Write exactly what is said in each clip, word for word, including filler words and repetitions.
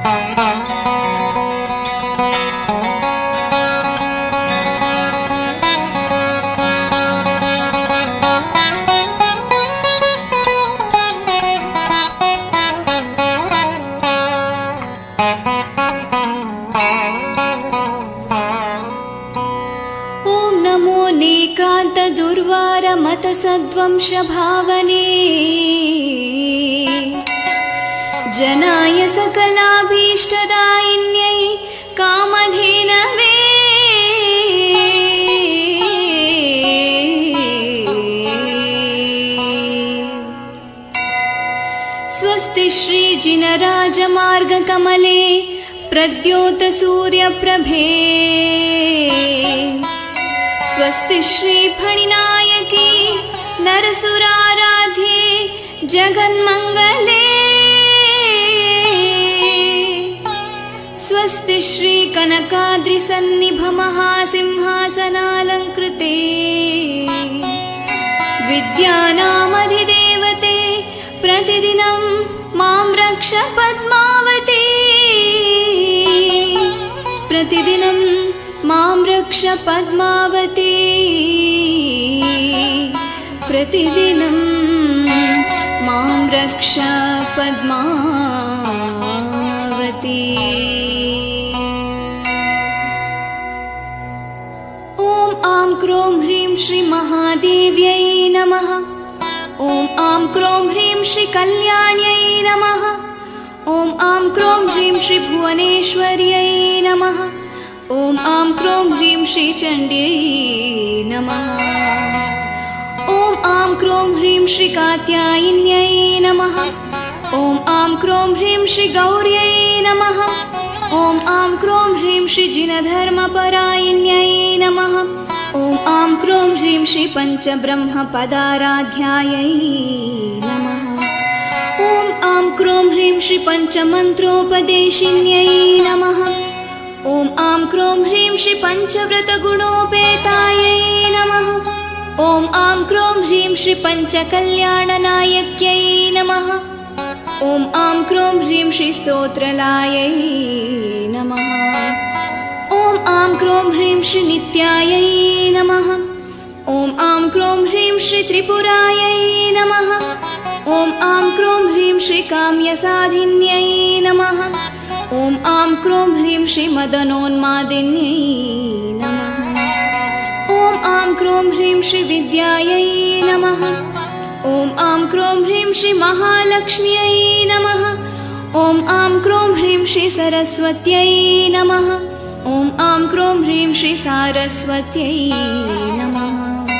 सद्वंशभावने जनाय सकलाभीष्टदायिन्यै कामधेनवे स्वस्ति श्रीजिनराजमार्गकमले प्रद्योतसूर्यप्रभे स्वस्ति श्रीफणिनायकी नरसुराराध्ये जगन्मंगले स्वस्ति श्रीकनकाद्रिसन्निभमहासिंहासनालंकृते विद्यानामधिदेवते प्रतिदिनं मां रक्ष पद्मावती प्रतिदिनं मां रक्ष पद्मावती प्रतिदिनं मां रक्ष पद्मावती। ॐ आं क्रों ह्रीं श्री महादेव्यै नमः। ॐ आं क्रों ह्रीं श्री कल्याण्यै नमः। ॐ आं क्रों ह्रीं श्री भुवनेश्वर्यै नमः। ॐ आं क्रों ह्रीं श्री चण्ड्यै नमः। ॐ आं क्रों ह्रीं श्री कात्यायिन्यै नमः। ॐ आं क्रों ह्रीं श्री गौर्यै नमः। ॐ आं क्रों ह्रीं श्री जिनधर्मपरायिण्यै नमः। ॐ आं क्रों ह्रीं श्री पञ्चब्रह्मपदाराध्यायै नमः। ॐ आं क्रों ह्रीं श्री पञ्चमन्त्रोपदेशिन्यै नमः। ॐ आं क्रों ह्रीं श्री पञ्चव्रतगुणोपेतायै नमः। ॐ आं क्रों ह्रीं श्री पञ्चकल्याणनायक्यै नमः। ॐ आं क्रों ह्रीं श्री स्तोत्रलायै नमः। ॐ आं क्रों ह्रीं श्री नित्यायै नमः। ॐ आं क्रों ह्रीं श्री त्रिपुरायै नमः। ॐ आं क्रों ह्रीं श्री काम्यसाधिन्यै नमः। ॐ आं क्रों ह्रीं श्री मदनोन्मादिन्यै नमः। ॐ आं क्रों ह्रीं श्री विद्यायै नमः। ॐ आं क्रों ह्रीं श्री महालक्ष्म्यै नमः। ॐ आं क्रों ह्रीं श्री सरस्वत्यै नमः। ॐ आं क्रों ह्रीं श्री सारस्वत्यै नमः।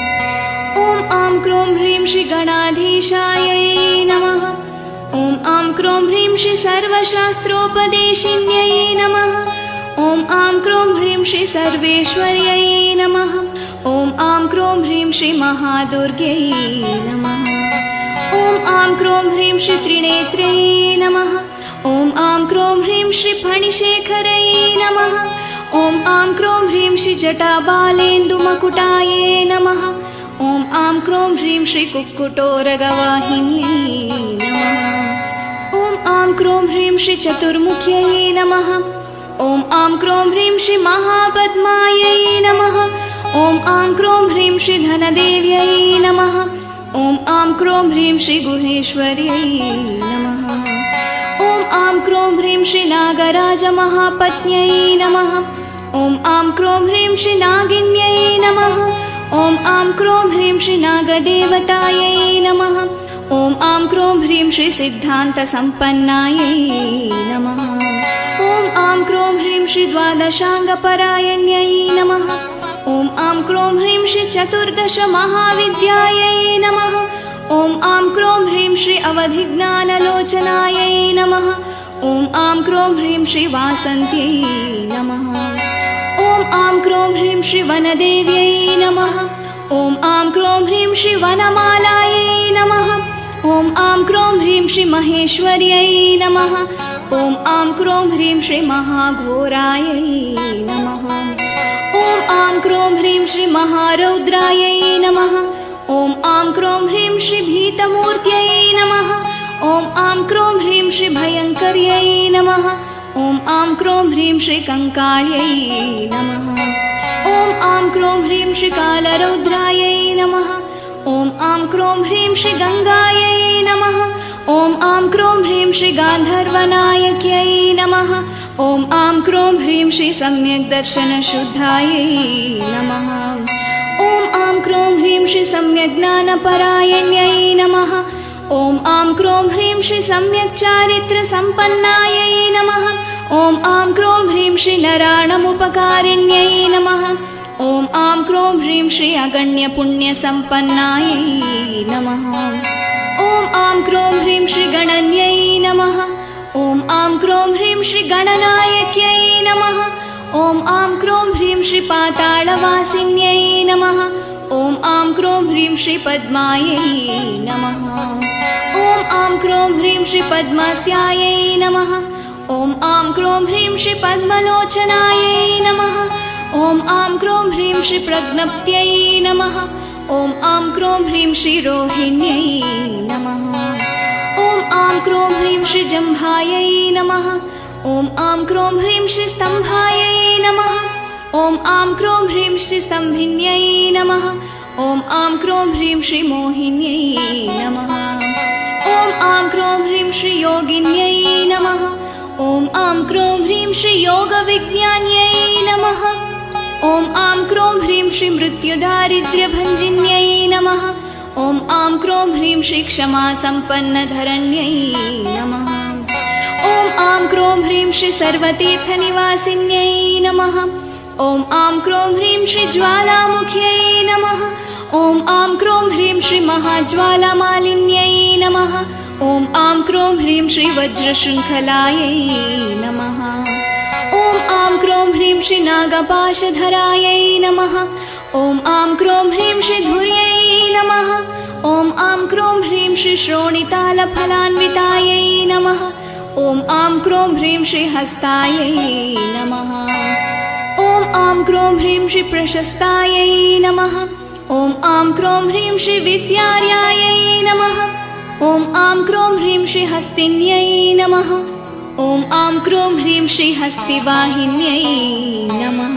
ॐ आं क्रों ह्रीं श्री गणाधीशायै नमः। ॐ आं क्रों ह्रीं श्री सर्वशास्त्रोपदेशिन्यै नमः। ॐ आं क्रों ह्रीं श्री सर्वेश्वर्यै नमः। ॐ आं क्रों ह्रीं श्री महादुर्ग्यै नमः। ॐ आं क्रों ह्रीं श्री त्रिनेत्र्यै नमः। ॐ आं क्रों ह्रीं श्री फणिशेखरै नमः। ॐ आं क्रों ह्रीं श्री जटाबालेन्दुमकुटायै नमः। ॐ आं क्रों ह्रीं श्री कुक्कुटोरगवाहिन्यै नमः। ॐ आं क्रों ह्रीं श्री चतुर्मुख्यै नमः। ॐ आं क्रों ह्रीं श्री महापद्मायै नमः। ॐ आं क्रों ह्रीं श्री धनदेव्यै नमः। ॐ आं क्रों ह्रीं श्री गुहेश्वर्यै नमः। ॐ आं क्रों ह्रीं श्री नागराजमहापत्न्यै नमः। ॐ आं क्रों ह्रीं श्री नागिन्यै नमः। ॐ आं क्रों ह्रीं श्री नागदेवतायै नमः। ॐ आं क्रों ह्रीं श्री सिद्धान्तसम्पन्नायै नमः। ॐ आं क्रों ह्रीं श्री द्वादशाङ्गपरायण्यै नमः। ॐ आं क्रों ह्रीं श्री चतुर्दशमहाविद्यायै नमः। ॐ आं क्रों ह्रीं श्री अवधिज्ञानलोचनायै नमः। ॐ आं क्रों ह्रीं श्री वासन्त्यै नमः। ॐ आं क्रों ह्रीं श्री वनदेव्यै नमः। ॐ आं क्रों ह्रीं श्री वनमालायै नमः। ॐ आं क्रों ह्रीं श्री महेश्वर्यै नमः। ॐ आं क्रों ह्रीं श्री महाघोरायै नमः। ॐ आं क्रों ह्रीं श्री महारौद्रायै नमः। ॐ आं क्रों ह्रीं श्री भीतमूर्त्यै नमः। ॐ आं क्रों ह्रीं श्री भयङ्कर्यै नमः। ॐ आं क्रों ह्रीं श्री कंकाळ्यै नमः। ॐ आं क्रों ह्रीं श्री कालरौद्रायै नमः। ॐ आं क्रों ह्रीं श्री गंगायै नमः। ॐ आं क्रों ह्रीं श्री गान्धर्वनायक्यै नमः। ॐ आं क्रों ह्रीं श्री सम्यक् दर्शन शुद्धायै नमः। ॐ आं क्रों ह्रीं श्री सम्यक् ज्ञानपरायण्यै नमः। ॐ आं क्रों ह्रीं श्री सम्यक् चारित्र सम्पन्नायै नमः। ॐ आं क्रों ह्रीं श्री नराणमुपकारिण्यै नमः। ॐ आं क्रों ह्रीं श्री अगण्य पुण्य सम्पन्नायै नमः। ॐ आं क्रों ह्रीं श्री गणन्यै नमः। ॐ आं क्रों ह्रीं श्री गणनायक्यै नमः। ॐ आं क्रों ह्रीं श्री पातालवासिन्यै नमः। ॐ आं क्रों ह्रीं श्री पद्मायै नमः। ॐ आं क्रों ह्रीं श्री पद्मस्यायै नमः। ॐ आं क्रों ह्रीं श्री पद्मलोचनायै नमः। ॐ आं क्रों ह्रीं श्री प्रज्ञप्त्यै नमः। ॐ आं क्रों ह्रीं श्री रोहिण्यै नमः। ॐ आं क्रों ह्रीं श्री जम्भायै नमः। ॐ आं क्रों ह्रीं श्री स्तम्भायै नमः। ॐ आं क्रों ह्रीं श्री स्तम्भिन्यै नमः। ॐ आं क्रों ह्रीं श्री मोहिन्यै नमः। ॐ आं क्रों ह्रीं श्री योगिन्यै नमः। ॐ आं क्रों ह्रीं श्री योगविज्ञान्यै नमः। ॐ आं क्रों ह्रीं श्री मृत्युदारिद्र्यभञ्जिन्यै नमः। ॐ आं क्रों ह्रीं श्री क्षमासम्पन्नधरण्यै नमः। ॐ आं क्रों ह्रीं श्री सर्वतीर्थनिवासिन्यै नमः। ॐ आं क्रों ह्रीं श्री ज्वालामुख्यै नमः। ॐ आं क्रों ह्रीं श्री महाज्वालामालिन्यै नमः। ॐ आं क्रों ह्रीं श्री वज्रशृङ्खलायै नमः। ॐ आं क्रों ह्रीं श्री नागपाशधरायै नमः। ॐ आं क्रों ह्रीं श्री धुर्यै नमः। ॐ आं क्रों ह्रीं श्री श्रोणितालफलान्वितायै नमः। ॐ आं क्रों ह्रीं श्री हस्तायै नमः। ॐ आं क्रों ह्रीं श्री प्रशस्तायै नमः। ॐ आं क्रों ह्रीं श्री विद्यार्यायै नमः। ॐ आं क्रों ह्रीं श्री हस्तिन्यै नमः। ॐ आं क्रों ह्रीं श्री हस्तिवाहिन्यै नमः।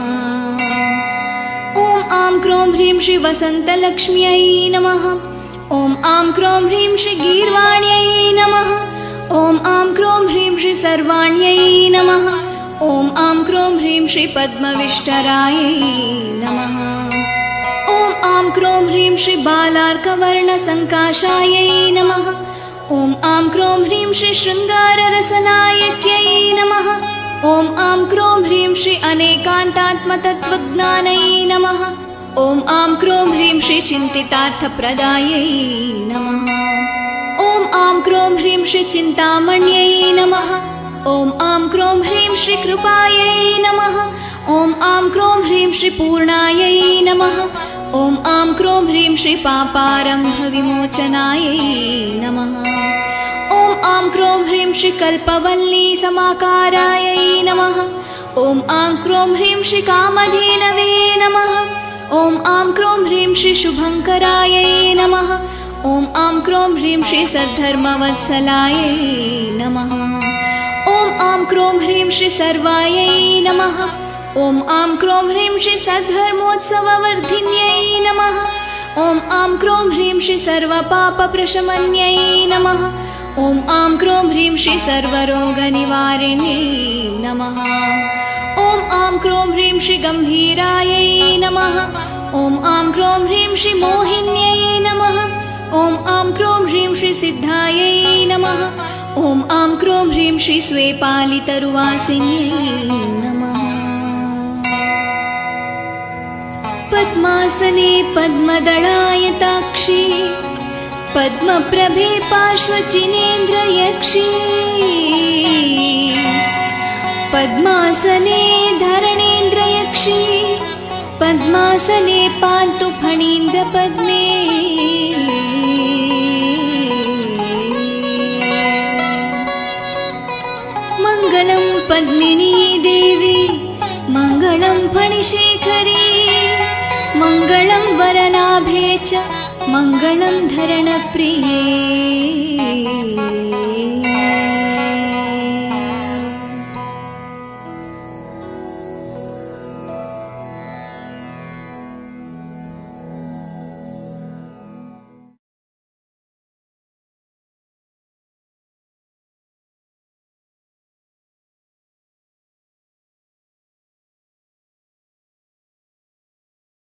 ॐ आं क्रों ह्रीं श्री वसन्तलक्ष्म्यै नमः। ॐ आं क्रों ह्रीं श्री गीर्वाण्यै नमः। ॐ आं क्रों ह्रीं श्री सर्वाण्यै नमः। ॐ आं क्रों ह्रीं श्री पद्मविष्टरायै नमः। ॐ आं क्रों ह्रीं श्री बालार्कवर्णसङ्काशायै नमः। ॐ आं क्रों ह्रीं श्री शृङ्गाररसनायक्यै नमः। ॐ आं क्रों ह्रीं श्री अनेकान्तात्मतत्त्वज्ञानै नमः। ॐ आं क्रों ह्रीं श्री चिन्तितार्थप्रदायै नमः। ॐ आं क्रों ह्रीं श्री चिन्तामण्यै नमः। ॐ आं क्रों ह्रीं श्री कृपायै नमः। ॐ आं क्रों ह्रीं श्री पूर्णायै नमः। ॐ आं क्रों ह्रीं श्री पापारम्भविमोचनायै नमः। ॐ आं क्रों ह्रीं श्री कल्पवल्ली समाकारायै नमः। ॐ आं क्रों ह्रीं श्री कामधेनवे नमः। ॐ आं क्रों ह्रीं श्री शुभङ्करायै नमः। ॐ आं क्रों ह्रीं श्री सद्धर्मवत्सलायै नमः। ॐ आं क्रों ह्रीं श्री सर्वायै नमः। ॐ आं क्रों ह्रीं श्री सद्धर्मोत्सववर्धिन्यै नमः। ॐ आं क्रों ह्रीं श्री सर्वपापप्रशमन्यै नमः। ॐ आं क्रों ह्रीं श्री सर्वरोगनिवारिण्यै नमः। ॐ आं क्रों ह्रीं श्री गम्भीरायै नमः। ॐ आं क्रों ह्रीं श्री मोहिन्यै नमः। ॐ आं क्रों ह्रीं श्री सिद्धायै नमः। ॐ आं क्रों ह्रीं श्री स्वेपालितरुवासिन्यै नमः। पद्मासने पद्मदळायताक्षी पद्मप्रभे पार्श्वचिनेन्द्रयक्षी पद्मासने धरणेन्द्रयक्षी पद्मासने पान्तु फणीन्द्रपद्मे मङ्गलं पद्मिनी देवी मङ्गलं फणिशेखरी मङ्गलं वरनाभे च मङ्गलं धरणप्रिये।